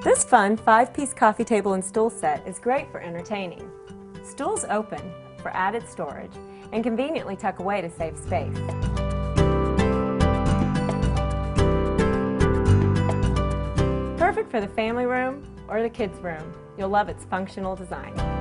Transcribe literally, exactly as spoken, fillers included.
This fun five-piece coffee table and stool set is great for entertaining. Stools open for added storage and conveniently tuck away to save space. Perfect for the family room or the kids' room. You'll love its functional design.